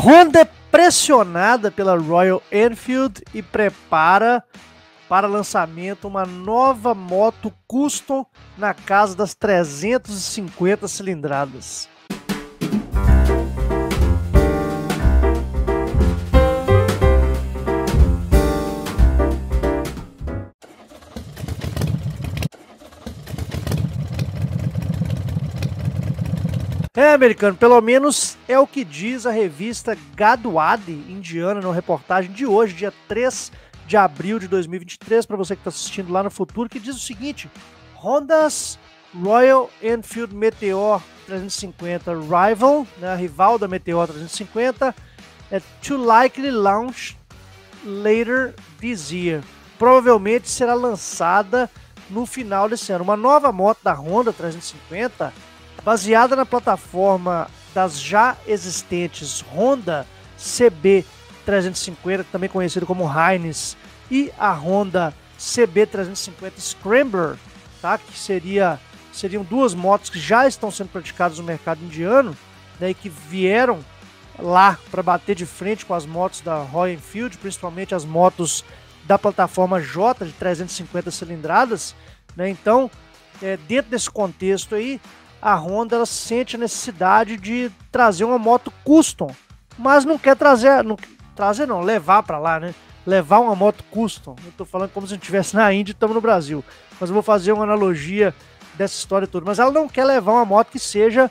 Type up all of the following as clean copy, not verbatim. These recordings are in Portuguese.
Honda é pressionada pela Royal Enfield e prepara para lançamento uma nova moto custom na casa das 350 cilindradas. Americano, pelo menos é o que diz a revista Gadwadi indiana na reportagem de hoje, dia 3 de abril de 2023, para você que está assistindo lá no futuro, que diz o seguinte: Honda's Royal Enfield Meteor 350 Rival, né, a rival da Meteor 350, é to likely launch later this year. Provavelmente será lançada no final desse ano. Uma nova moto da Honda 350, baseada na plataforma das já existentes Honda CB350, também conhecido como Highness, e a Honda CB350 Scrambler, tá? Que seriam duas motos que já estão sendo praticadas no mercado indiano, né, e que vieram lá para bater de frente com as motos da Royal Enfield, principalmente as motos da plataforma J de 350 cilindradas, né? Então, dentro desse contexto aí, a Honda ela sente a necessidade de trazer uma moto custom, mas não quer levar para lá, né? Levar uma moto custom. Eu tô falando como se a gente estivesse na Índia e estamos no Brasil, mas eu vou fazer uma analogia dessa história toda. Mas ela não quer levar uma moto que seja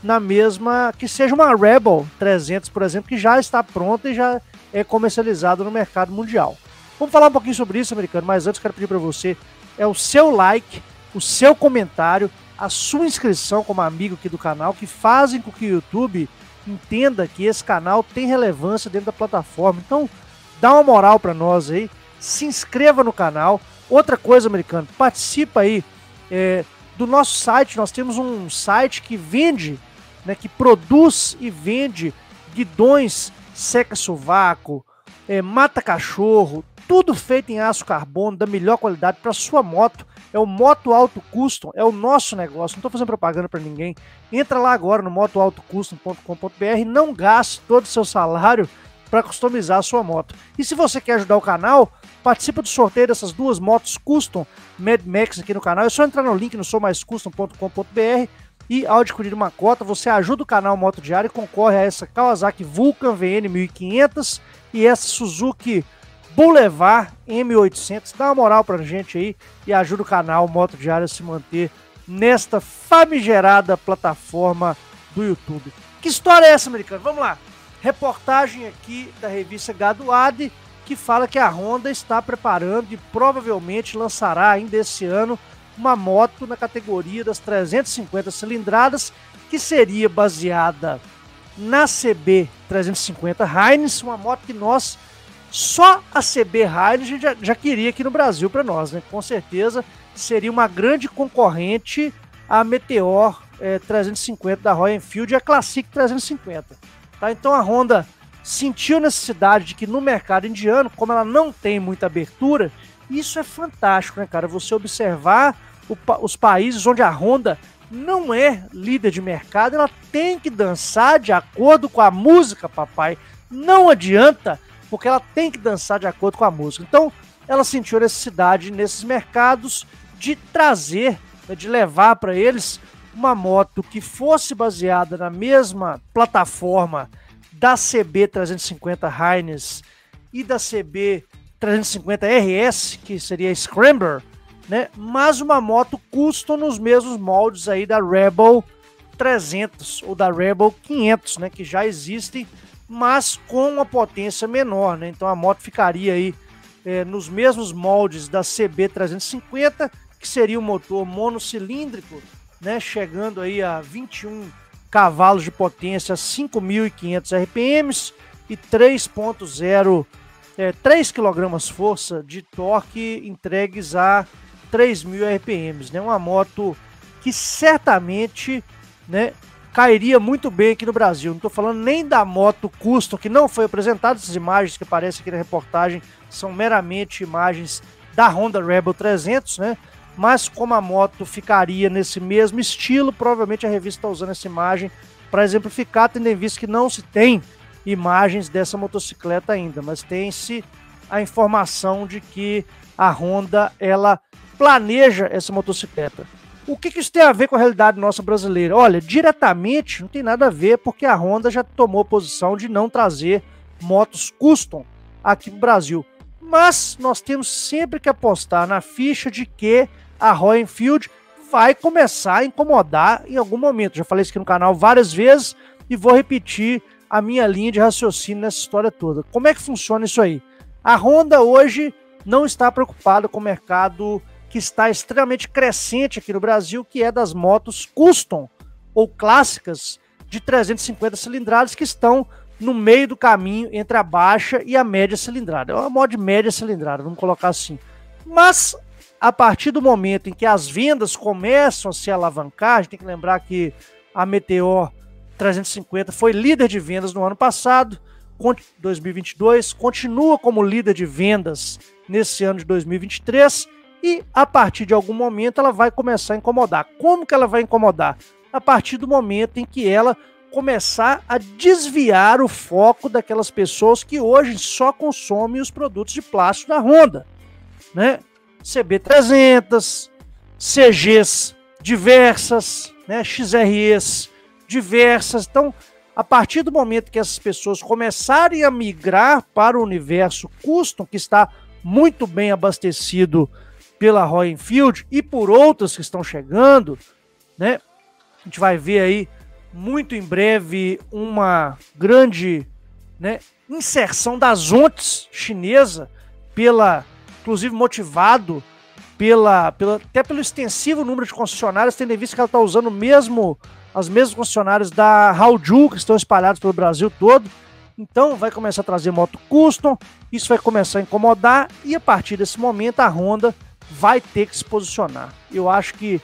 uma Rebel 300, por exemplo, que já está pronta e já é comercializada no mercado mundial. Vamos falar um pouquinho sobre isso, americano, mas antes quero pedir para você o seu like, o seu comentário, a sua inscrição como amigo aqui do canal, que fazem com que o YouTube entenda que esse canal tem relevância dentro da plataforma. Então, dá uma moral para nós aí, se inscreva no canal. Outra coisa, americano, participa aí do nosso site. Nós temos um site que vende, né, que produz e vende guidões seca-sovaco, mata-cachorro, tudo feito em aço carbono da melhor qualidade para sua moto. É o Moto Auto Custom, é o nosso negócio, não estou fazendo propaganda para ninguém. Entra lá agora no motoautocustom.com.br, não gaste todo o seu salário para customizar a sua moto. E se você quer ajudar o canal, participa do sorteio dessas duas motos custom Mad Max aqui no canal. É só entrar no link no soumaiscustom.com.br e ao adquirir uma cota, você ajuda o canal Moto Diário e concorre a essa Kawasaki Vulcan VN 1500 e essa Suzuki Boulevard M800. Dá uma moral pra gente aí e ajuda o canal Moto Diário a se manter nesta famigerada plataforma do YouTube. Que história é essa, americano? Vamos lá. Reportagem aqui da revista Gadwadi, que fala que a Honda está preparando e provavelmente lançará ainda esse ano uma moto na categoria das 350 cilindradas, que seria baseada na CB350 Highness, uma moto que só a CB Highness já queria aqui no Brasil para nós, né? Com certeza seria uma grande concorrente à Meteor 350 da Royal Enfield e a Classic 350. Tá? Então a Honda sentiu necessidade de que no mercado indiano, como ela não tem muita abertura, isso é fantástico, né, cara? Você observar os países onde a Honda não é líder de mercado, ela tem que dançar de acordo com a música, papai. Não adianta, porque ela tem que dançar de acordo com a música. Então, ela sentiu a necessidade nesses mercados de trazer, de levar para eles uma moto que fosse baseada na mesma plataforma da CB350 Highness e da CB350 RS, que seria a Scrambler, né? Mas uma moto custom nos mesmos moldes aí da Rebel 300 ou da Rebel 500, né? Que já existem, mas com uma potência menor, né? Então a moto ficaria aí nos mesmos moldes da CB350, que seria um motor monocilíndrico, né? Chegando aí a 21 cavalos de potência, 5.500 RPMs e 3.0, 3 kg de torque entregues a 3.000 RPMs, né? Uma moto que certamente, né, cairia muito bem aqui no Brasil. Não estou falando nem da moto custom, que não foi apresentada. Essas imagens que aparecem aqui na reportagem são meramente imagens da Honda Rebel 300, né? Mas como a moto ficaria nesse mesmo estilo, provavelmente a revista está usando essa imagem para exemplificar, tendo em vista que não se tem imagens dessa motocicleta ainda, mas tem-se a informação de que a Honda, ela planeja essa motocicleta. O que isso tem a ver com a realidade nossa brasileira? Olha, diretamente não tem nada a ver, porque a Honda já tomou posição de não trazer motos custom aqui no Brasil. Mas nós temos sempre que apostar na ficha de que a Royal Enfield vai começar a incomodar em algum momento. Já falei isso aqui no canal várias vezes e vou repetir a minha linha de raciocínio nessa história toda. Como é que funciona isso aí? A Honda hoje não está preocupada com o mercado que está extremamente crescente aqui no Brasil, que é das motos custom ou clássicas de 350 cilindradas, que estão no meio do caminho entre a baixa e a média cilindrada. É uma moto de média cilindrada, vamos colocar assim. Mas, a partir do momento em que as vendas começam a se alavancar, a gente tem que lembrar que a Meteor 350 foi líder de vendas no ano passado, 2022, continua como líder de vendas nesse ano de 2023, e a partir de algum momento ela vai começar a incomodar. Como que ela vai incomodar? A partir do momento em que ela começar a desviar o foco daquelas pessoas que hoje só consomem os produtos de plástico da Honda, né? CB300, CGs diversas, né? XREs diversas. Então, a partir do momento que essas pessoas começarem a migrar para o universo custom, que está muito bem abastecido pela Royal Enfield e por outras que estão chegando, né? A gente vai ver aí muito em breve uma grande, né, inserção da Zontes chinesa, inclusive motivado até pelo extensivo número de concessionárias, tendo em vista que ela está usando as mesmas concessionárias da Hauju, que estão espalhadas pelo Brasil todo. Então vai começar a trazer moto custom, isso vai começar a incomodar, e a partir desse momento a Honda vai ter que se posicionar. Eu acho que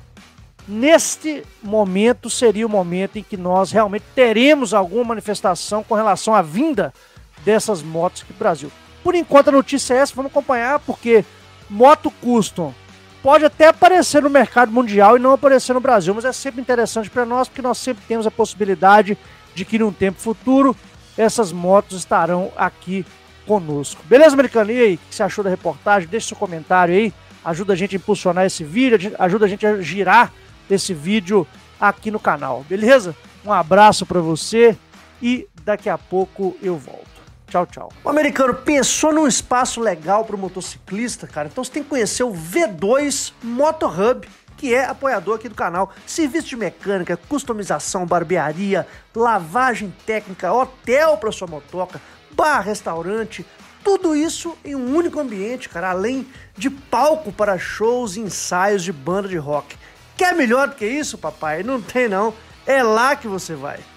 neste momento seria o momento em que nós realmente teremos alguma manifestação com relação à vinda dessas motos aqui no Brasil. Por enquanto a notícia é essa, vamos acompanhar, porque moto custom pode até aparecer no mercado mundial e não aparecer no Brasil, mas é sempre interessante para nós, porque nós sempre temos a possibilidade de que num tempo futuro essas motos estarão aqui conosco. Beleza, americano? E aí, o que você achou da reportagem? Deixe seu comentário aí, ajuda a gente a impulsionar esse vídeo, ajuda a gente a girar esse vídeo aqui no canal, beleza? Um abraço para você e daqui a pouco eu volto. Tchau, tchau. O americano pensou num espaço legal para o motociclista, cara? Então você tem que conhecer o V2 Moto Hub, que é apoiador aqui do canal. Serviço de mecânica, customização, barbearia, lavagem técnica, hotel para sua motoca, bar, restaurante, tudo isso em um único ambiente, cara, além de palco para shows e ensaios de banda de rock. Quer melhor do que isso, papai? Não tem não. É lá que você vai.